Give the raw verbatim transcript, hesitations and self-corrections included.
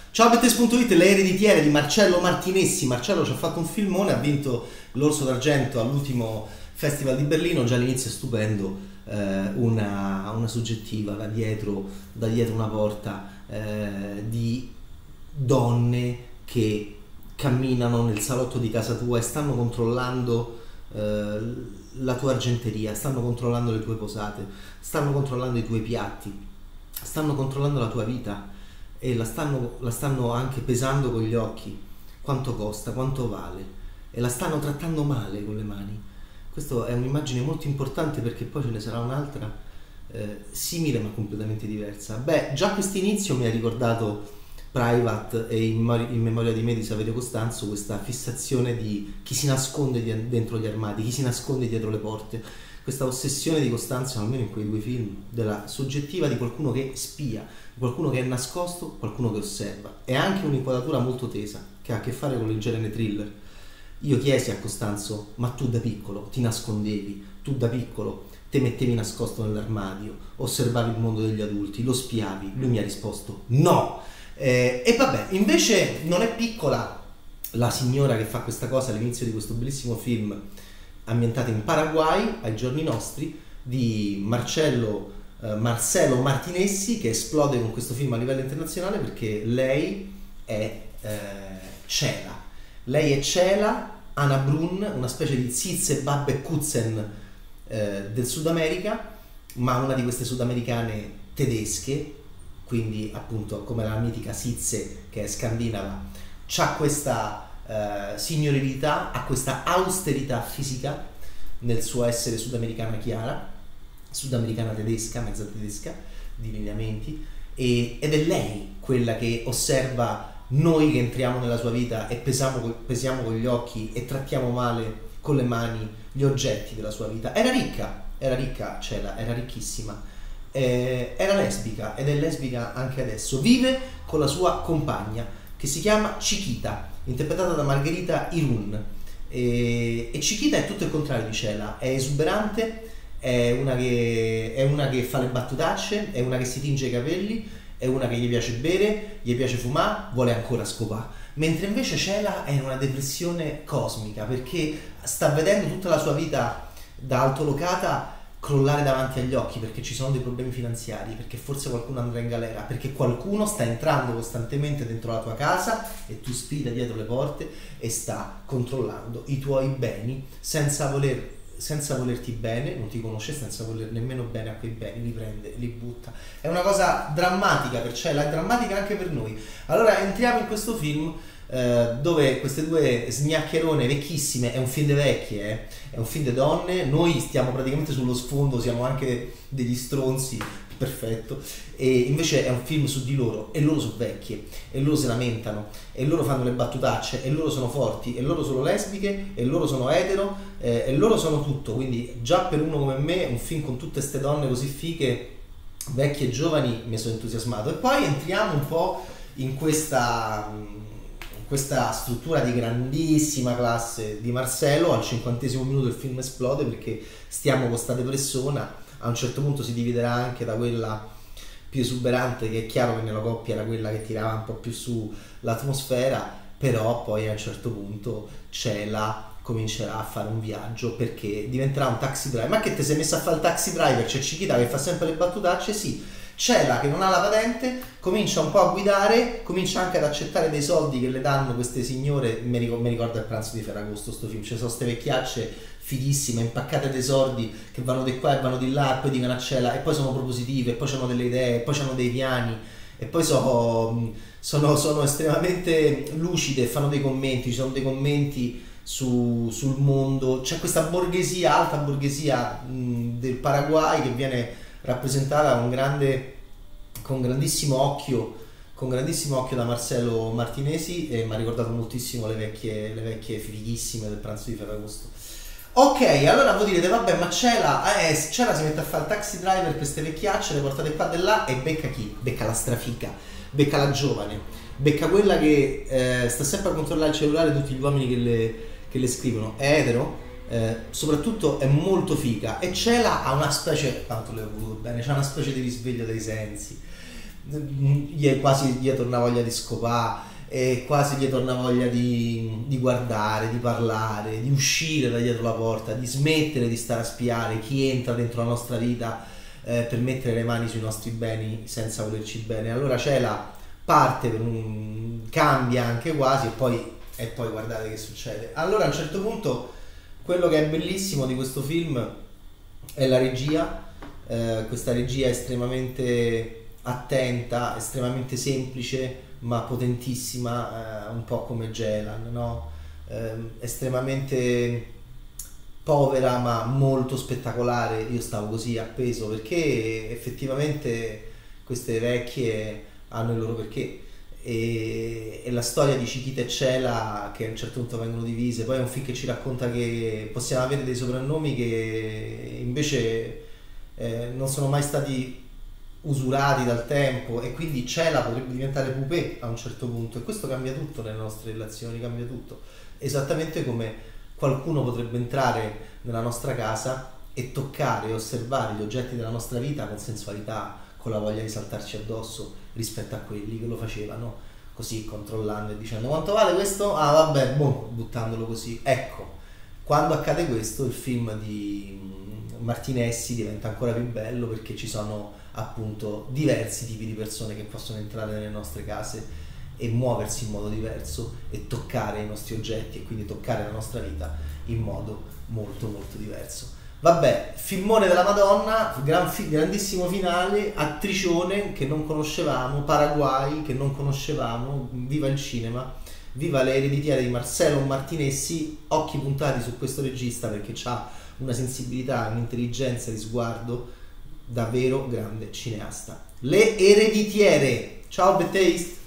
Ciao a Bettes punto it, Le ereditiere di Marcello Martinessi. Marcello ci ha fatto un filmone, ha vinto l'Orso d'Argento all'ultimo Festival di Berlino, già all'inizio è stupendo, eh, una, una soggettiva da dietro, da dietro una porta eh, di donne che camminano nel salotto di casa tua e stanno controllando eh, la tua argenteria, stanno controllando le tue posate, stanno controllando i tuoi piatti, stanno controllando la tua vita e la stanno, la stanno anche pesando con gli occhi, quanto costa, quanto vale, e la stanno trattando male con le mani. Questa è un'immagine molto importante, perché poi ce ne sarà un'altra eh, simile ma completamente diversa. Beh, già questo inizio mi ha ricordato Private e in, in memoria di me di Saverio Costanzo, questa fissazione di chi si nasconde di, dentro gli armadi, chi si nasconde dietro le porte, questa ossessione di Costanzo, almeno in quei due film, della soggettiva di qualcuno che spia, qualcuno che è nascosto, qualcuno che osserva. È anche un'inquadratura molto tesa che ha a che fare con il genere thriller. Io chiesi a Costanzo: ma tu da piccolo ti nascondevi, tu da piccolo ti mettevi nascosto nell'armadio, osservavi il mondo degli adulti, lo spiavi? Lui mi ha risposto no. Eh, e vabbè, invece non è piccola la signora che fa questa cosa all'inizio di questo bellissimo film ambientato in Paraguay ai giorni nostri, di Marcello eh, Marcelo Martinessi, che esplode con questo film a livello internazionale perché lei è eh, Cela. Lei è Cela Anna Brun, una specie di Zitze Babbe Kutzen eh, del Sud America, ma una di queste sudamericane tedesche, quindi appunto come la mitica Zitze che è scandinava, c'ha questa Uh, signorilità, ha questa austerità fisica nel suo essere sudamericana chiara, sudamericana tedesca, mezza tedesca, di lineamenti, e, ed è lei quella che osserva noi che entriamo nella sua vita e pesiamo, pesiamo con gli occhi e trattiamo male con le mani gli oggetti della sua vita. Era ricca, era ricca Cela, era ricchissima, eh, era lesbica ed è lesbica anche adesso, vive con la sua compagna che si chiama Chiquita, interpretata da Margherita Irún, e, e Chiquita è tutto il contrario di Cela, è esuberante, è una, che, è una che fa le battutacce, è una che si tinge i capelli, è una che gli piace bere, gli piace fumare, vuole ancora scopare, mentre invece Cela è in una depressione cosmica perché sta vedendo tutta la sua vita da altolocata crollare davanti agli occhi, perché ci sono dei problemi finanziari, perché forse qualcuno andrà in galera, perché qualcuno sta entrando costantemente dentro la tua casa e tu spii da dietro le porte e sta controllando i tuoi beni senza voler senza volerti bene, non ti conosce, senza voler nemmeno bene a quei beni, li prende, li butta. È una cosa drammatica per Cela, è drammatica anche per noi. Allora entriamo in questo film eh, dove queste due sgnaccherone vecchissime, è un film de vecchie, eh, è un film de donne, noi stiamo praticamente sullo sfondo, siamo anche degli stronzi, perfetto, e invece è un film su di loro, e loro sono vecchie, e loro si lamentano, e loro fanno le battutacce, e loro sono forti, e loro sono lesbiche, e loro sono etero, eh, e loro sono tutto. Quindi già per uno come me un film con tutte ste donne così fighe, vecchie e giovani, mi sono entusiasmato. E poi entriamo un po' in questa, in questa struttura di grandissima classe di Marcello. Al cinquantesimo minuto il film esplode perché stiamo con sta depressione. A un certo punto si dividerà anche da quella più esuberante, che è chiaro che nella coppia era quella che tirava un po' più su l'atmosfera, però poi a un certo punto Cela comincerà a fare un viaggio perché diventerà un taxi driver. Ma che te sei messa a fare il taxi driver? C'è Chiquita che fa sempre le battutacce? Sì. Cela, che non ha la patente, comincia un po' a guidare, comincia anche ad accettare dei soldi che le danno queste signore. Mi ricorda il Pranzo di Ferragosto sto film, ci sono queste vecchiacce fighissime, impaccate dei sordi, che vanno di qua e vanno di là, e poi dicono a Cela, e poi sono propositive, e poi hanno delle idee, e poi hanno dei piani, e poi sono, sono, sono estremamente lucide, fanno dei commenti, ci sono dei commenti su, sul mondo. C'è questa borghesia, alta borghesia mh, del Paraguay, che viene rappresentata con grande, con grandissimo occhio, con grandissimo occhio da Marcello Martinesi, e mi ha ricordato moltissimo le vecchie, le vecchie fighissime del Pranzo di Ferragosto. Ok, allora voi direte, vabbè, ma Cela, eh, Cela si mette a fare il taxi driver, queste vecchiacce, le portate qua e là, e becca chi? Becca la strafica, becca la giovane, becca quella che eh, sta sempre a controllare il cellulare tutti gli uomini che le, che le scrivono, è etero, eh, soprattutto è molto figa, e Cela ha una specie, tanto le ho voluto bene, c'ha una specie di risveglio dei sensi, gli, quasi gli torna voglia di scopare, e quasi gli torna voglia di, di guardare, di parlare, di uscire da dietro la porta, di smettere di stare a spiare chi entra dentro la nostra vita eh, per mettere le mani sui nostri beni senza volerci bene. Allora Cela parte per un, cambia anche quasi e poi, e poi guardate che succede. Allora a un certo punto quello che è bellissimo di questo film è la regia, eh, questa regia estremamente attenta, estremamente semplice ma potentissima, eh, un po' come Gelan, no? Eh, estremamente povera ma molto spettacolare. Io stavo così appeso perché effettivamente queste vecchie hanno il loro perché. E, e la storia di Chiquita e Cela che a un certo punto vengono divise, poi è un film che ci racconta che possiamo avere dei soprannomi che invece eh, non sono mai stati usurati dal tempo, e quindi Cela potrebbe diventare Poupée a un certo punto, e questo cambia tutto nelle nostre relazioni, cambia tutto, esattamente come qualcuno potrebbe entrare nella nostra casa e toccare e osservare gli oggetti della nostra vita con sensualità, con la voglia di saltarci addosso rispetto a quelli che lo facevano così, controllando e dicendo quanto vale questo? Ah vabbè, boh, buttandolo così. Ecco, quando accade questo il film di Martinessi diventa ancora più bello, perché ci sono appunto diversi tipi di persone che possono entrare nelle nostre case e muoversi in modo diverso e toccare i nostri oggetti e quindi toccare la nostra vita in modo molto molto diverso. Vabbè, filmone della Madonna, gran fi- grandissimo finale, attricione che non conoscevamo, Paraguay che non conoscevamo, viva il cinema, viva le ereditiere di Marcello Martinessi, occhi puntati su questo regista perché ha una sensibilità, un'intelligenza di sguardo davvero grande cineasta. Le ereditiere, ciao Bettaste!